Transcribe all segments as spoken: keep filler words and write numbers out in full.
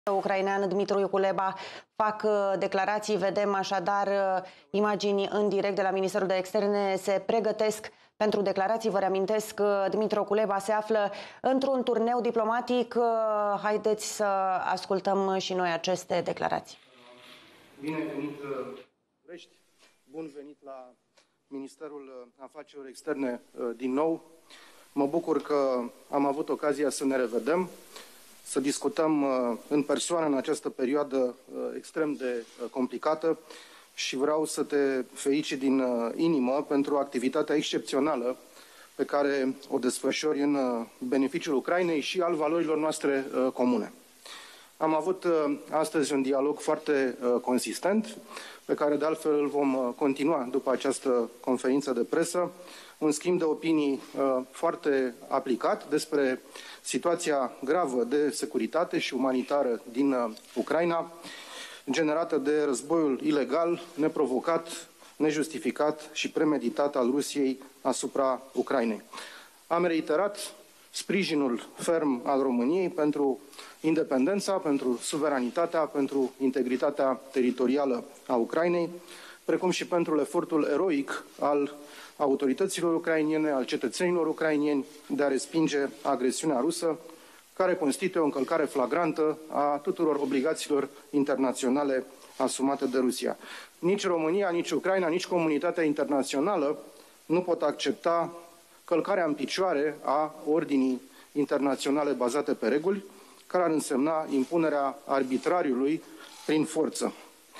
ucrainean Dmytru Kuleba fac declarații. Vedem așadar imagini în direct de la Ministerul de Externe. Se pregătesc pentru declarații. Vă reamintesc că Dmytru Kuleba se află într-un turneu diplomatic. Haideți să ascultăm și noi aceste declarații. Bine venit, Rești. Bun venit la Ministerul Afacerilor Externe din nou. Mă bucur că am avut ocazia să ne revedem, să discutăm în persoană în această perioadă extrem de complicată și vreau să te felicit din inimă pentru activitatea excepțională pe care o desfășori în beneficiul Ucrainei și al valorilor noastre comune. Am avut astăzi un dialog foarte consistent, pe care de altfel îl vom continua după această conferință de presă, un schimb de opinii foarte aplicat despre situația gravă de securitate și umanitară din Ucraina, generată de războiul ilegal, neprovocat, nejustificat și premeditat al Rusiei asupra Ucrainei. Am reiterat sprijinul ferm al României pentru independența, pentru suveranitatea, pentru integritatea teritorială a Ucrainei, precum și pentru efortul eroic al autorităților ucrainene, al cetățenilor ucrainieni de a respinge agresiunea rusă, care constituie o încălcare flagrantă a tuturor obligațiilor internaționale asumate de Rusia. Nici România, nici Ucraina, nici comunitatea internațională nu pot accepta călcarea în picioare a ordinii internaționale bazate pe reguli, care ar însemna impunerea arbitrariului prin forță.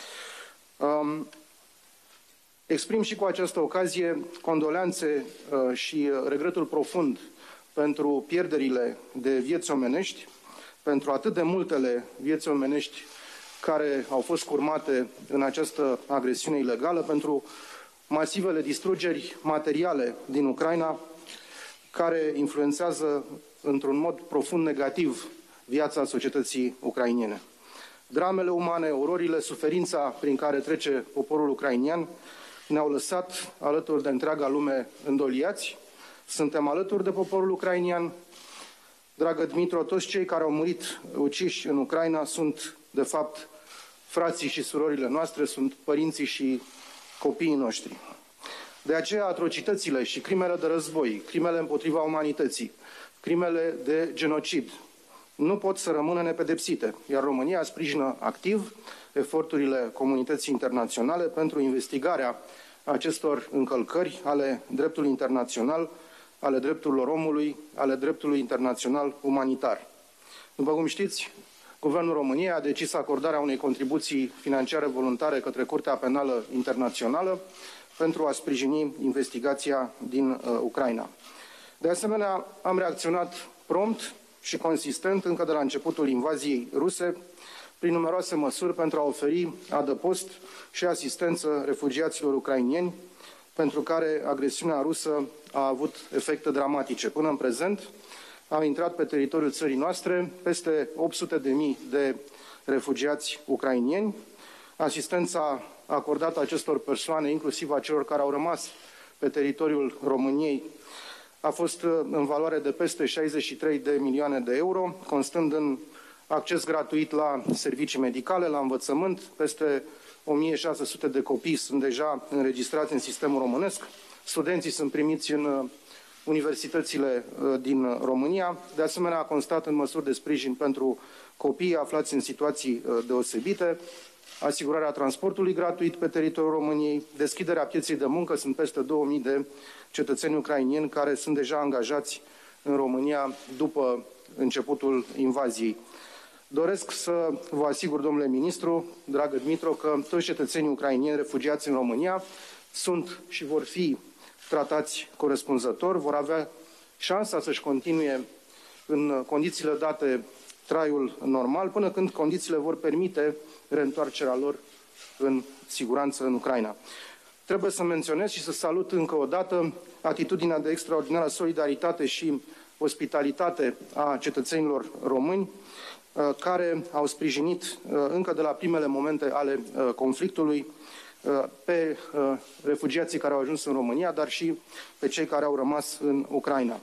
Um, exprim și cu această ocazie condoleanțe uh, și regretul profund pentru pierderile de vieți omenești, pentru atât de multele vieți omenești care au fost curmate în această agresiune ilegală, pentru masivele distrugeri materiale din Ucraina, care influențează într-un mod profund negativ viața societății ucrainene. Dramele umane, ororile, suferința prin care trece poporul ucrainian ne-au lăsat alături de întreaga lume îndoliați. Suntem alături de poporul ucrainian. Dragă Dmytru, toți cei care au murit uciși în Ucraina sunt, de fapt, frații și surorile noastre, sunt părinții și copiii noștri. De aceea, atrocitățile și crimele de război, crimele împotriva umanității, crimele de genocid, nu pot să rămână nepedepsite, iar România sprijină activ eforturile comunității internaționale pentru investigarea acestor încălcări ale dreptului internațional, ale drepturilor omului, ale dreptului internațional umanitar. După cum știți, Guvernul României a decis acordarea unei contribuții financiare voluntare către Curtea Penală Internațională pentru a sprijini investigația din uh, Ucraina. De asemenea, am reacționat prompt și consistent încă de la începutul invaziei ruse, prin numeroase măsuri pentru a oferi adăpost și asistență refugiaților ucrainieni, pentru care agresiunea rusă a avut efecte dramatice. Până în prezent, au intrat pe teritoriul țării noastre peste opt sute de mii de refugiați ucrainieni. Asistența acordată acestor persoane, inclusiv a celor care au rămas pe teritoriul României, a fost în valoare de peste șaizeci și trei de milioane de euro, constând în acces gratuit la servicii medicale, la învățământ. Peste o mie șase sute de copii sunt deja înregistrați în sistemul românesc. Studenții sunt primiți în universitățile din România. De asemenea, a constat în măsuri de sprijin pentru copiii aflați în situații deosebite, asigurarea transportului gratuit pe teritoriul României, deschiderea pieței de muncă. Sunt peste două mii de cetățeni ucrainieni care sunt deja angajați în România după începutul invaziei. Doresc să vă asigur, domnule ministru, dragă Dmytru, că toți cetățenii ucrainieni refugiați în România sunt și vor fi tratați corespunzător, vor avea șansa să-și continue în condițiile date traiul normal, până când condițiile vor permite reîntoarcerea lor în siguranță în Ucraina. Trebuie să menționez și să salut încă o dată atitudinea de extraordinară solidaritate și ospitalitate a cetățenilor români, care au sprijinit încă de la primele momente ale conflictului pe refugiații care au ajuns în România, dar și pe cei care au rămas în Ucraina.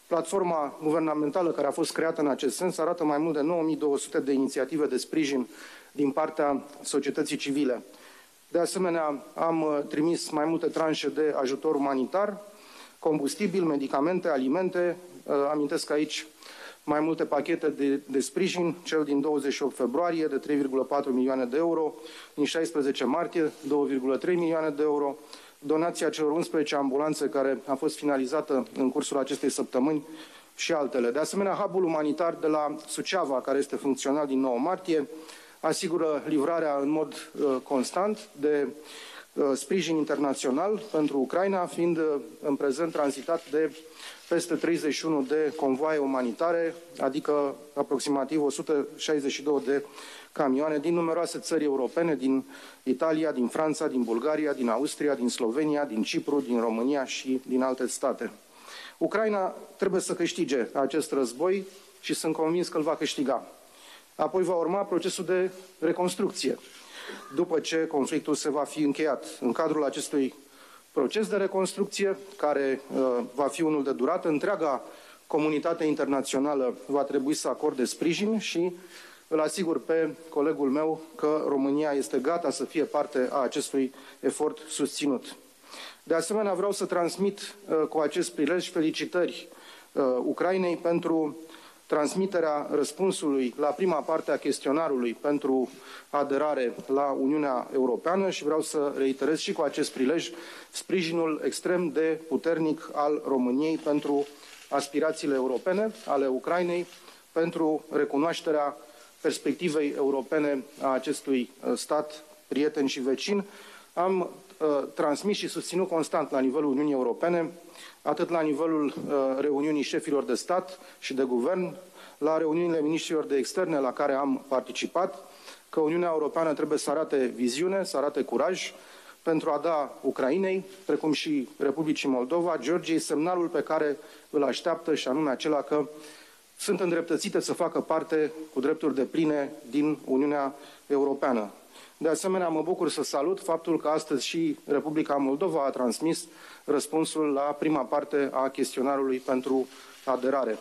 Platforma guvernamentală care a fost creată în acest sens arată mai mult de nouă mii două sute de inițiative de sprijin din partea societății civile. De asemenea, am trimis mai multe tranșe de ajutor umanitar, combustibil, medicamente, alimente. Amintesc aici mai multe pachete de, de sprijin, cel din douăzeci și opt februarie de trei virgulă patru milioane de euro, din șaisprezece martie două virgulă trei milioane de euro, donația celor unsprezece ambulanțe care a fost finalizată în cursul acestei săptămâni și altele. De asemenea, hub-ul umanitar de la Suceava, care este funcțional din nouă martie, asigură livrarea în mod uh, constant de uh, sprijin internațional pentru Ucraina, fiind uh, în prezent tranzitat de peste treizeci și unu de convoaie umanitare, adică aproximativ o sută șaizeci și două de camioane din numeroase țări europene, din Italia, din Franța, din Bulgaria, din Austria, din Slovenia, din Cipru, din România și din alte state. Ucraina trebuie să câștige acest război și sunt convins că îl va câștiga. Apoi va urma procesul de reconstrucție, după ce conflictul se va fi încheiat. În cadrul acestui proces de reconstrucție, care uh, va fi unul de durată, întreaga comunitate internațională va trebui să acorde sprijin și îl asigur pe colegul meu că România este gata să fie parte a acestui efort susținut. De asemenea, vreau să transmit uh, cu acest prilej felicitări uh, Ucrainei pentru transmiterea răspunsului la prima parte a chestionarului pentru aderare la Uniunea Europeană și vreau să reiterez și cu acest prilej sprijinul extrem de puternic al României pentru aspirațiile europene ale Ucrainei, pentru recunoașterea perspectivei europene a acestui stat prieten și vecin. Am uh, transmis și susținut constant la nivelul Uniunii Europene, atât la nivelul uh, reuniunii șefilor de stat și de guvern, la reuniunile miniștrilor de externe la care am participat, că Uniunea Europeană trebuie să arate viziune, să arate curaj pentru a da Ucrainei, precum și Republicii Moldova, Georgiei, semnalul pe care îl așteaptă și anume acela că sunt îndreptățite să facă parte cu drepturi depline din Uniunea Europeană. De asemenea, mă bucur să salut faptul că astăzi și Republica Moldova a transmis răspunsul la prima parte a chestionarului pentru aderare.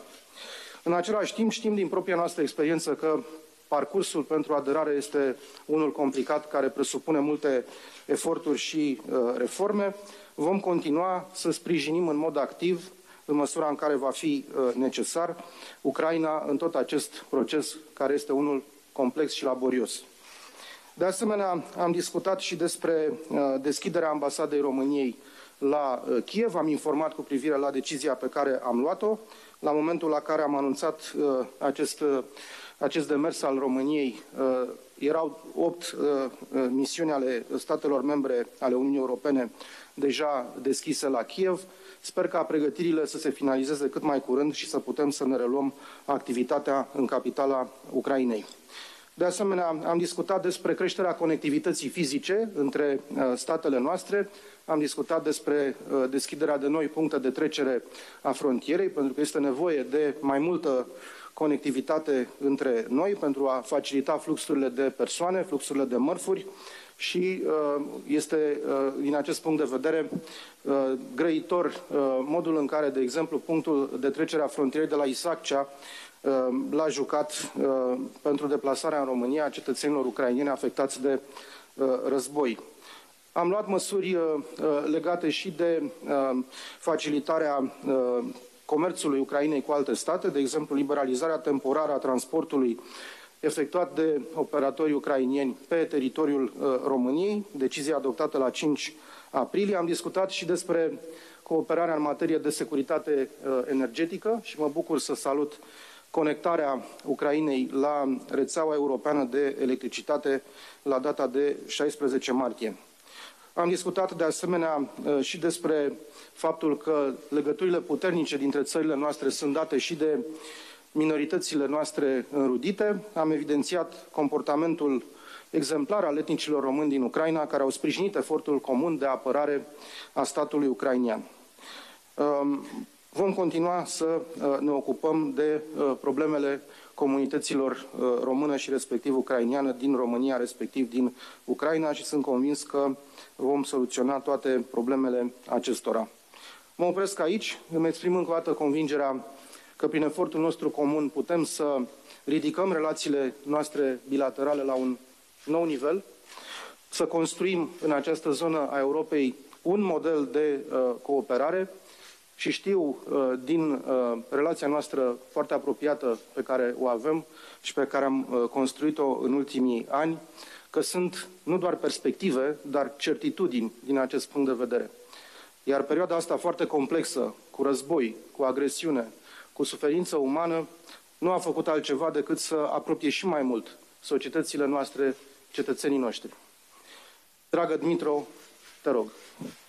În același timp, știm din propria noastră experiență că parcursul pentru aderare este unul complicat, care presupune multe eforturi și uh, reforme. Vom continua să sprijinim în mod activ, în măsura în care va fi uh, necesar, Ucraina în tot acest proces, care este unul complex și laborios. De asemenea, am discutat și despre uh, deschiderea ambasadei României la uh, Kiev. Am informat cu privire la decizia pe care am luat-o. La momentul la care am anunțat uh, acest, uh, acest demers al României, uh, erau opt uh, misiuni ale statelor membre ale Uniunii Europene deja deschise la Kiev. Sper ca pregătirile să se finalizeze cât mai curând și să putem să ne reluăm activitatea în capitala Ucrainei. De asemenea, am discutat despre creșterea conectivității fizice între uh, statele noastre, am discutat despre uh, deschiderea de noi puncte de trecere a frontierei, pentru că este nevoie de mai multă conectivitate între noi pentru a facilita fluxurile de persoane, fluxurile de mărfuri și uh, este, uh, din acest punct de vedere, uh, grăitor uh, modul în care, de exemplu, punctul de trecere a frontierei de la Isaccea l-a jucat uh, pentru deplasarea în România a cetățenilor ucraineni afectați de uh, război. Am luat măsuri uh, legate și de uh, facilitarea uh, comerțului Ucrainei cu alte state, de exemplu liberalizarea temporară a transportului efectuat de operatorii ucrainieni pe teritoriul uh, României, decizie adoptată la cinci aprilie. Am discutat și despre cooperarea în materie de securitate uh, energetică și mă bucur să salut conectarea Ucrainei la rețeaua europeană de electricitate la data de șaisprezece martie. Am discutat de asemenea și despre faptul că legăturile puternice dintre țările noastre sunt date și de minoritățile noastre înrudite. Am evidențiat comportamentul exemplar al etnicilor români din Ucraina, care au sprijinit efortul comun de apărare a statului ucrainian. Vom continua să ne ocupăm de problemele comunităților română și respectiv ucrainiană din România, respectiv din Ucraina și sunt convins că vom soluționa toate problemele acestora. Mă opresc aici, îmi exprim încă o dată convingerea că prin efortul nostru comun putem să ridicăm relațiile noastre bilaterale la un nou nivel, să construim în această zonă a Europei un model de uh, cooperare și știu uh, din uh, relația noastră foarte apropiată pe care o avem și pe care am uh, construit-o în ultimii ani, că sunt nu doar perspective, dar certitudini din acest punct de vedere. Iar perioada asta foarte complexă, cu război, cu agresiune, cu suferință umană, nu a făcut altceva decât să apropie și mai mult societățile noastre, cetățenii noștri. Dragă Dmitro, te rog.